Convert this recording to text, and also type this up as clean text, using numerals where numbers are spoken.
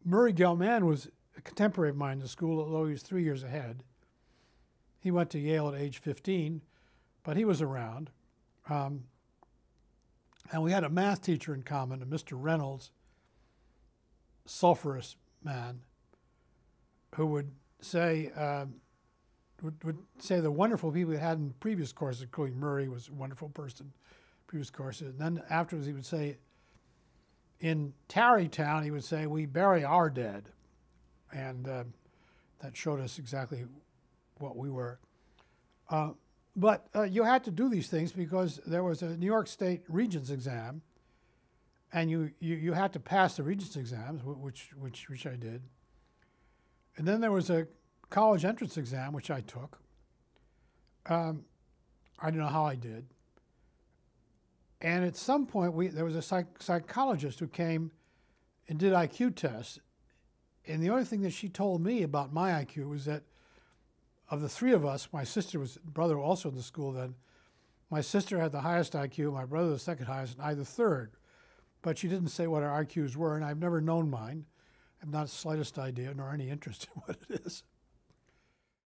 Murray Gell-Mann was a contemporary of mine in the school, although he was 3 years ahead. He went to Yale at age 15, but he was around. And we had a math teacher in common, a Mr. Reynolds, sulphurous man, who would say the wonderful people he had in previous courses, including Murray was a wonderful person, previous courses. And then afterwards he would say, in Tarrytown, he would say, we bury our dead. And that showed us exactly what we were. But you had to do these things because there was a New York State Regents Exam, and you had to pass the Regents exams, which I did. And then there was a college entrance exam, which I took. I don't know how I did. And at some point, there was a psychologist who came and did IQ tests. And the only thing that she told me about my IQ was that of the three of us, my brother also in the school then, my sister had the highest IQ, my brother the second highest, and I the third. But she didn't say what our IQs were, and I've never known mine. I have not the slightest idea nor any interest in what it is.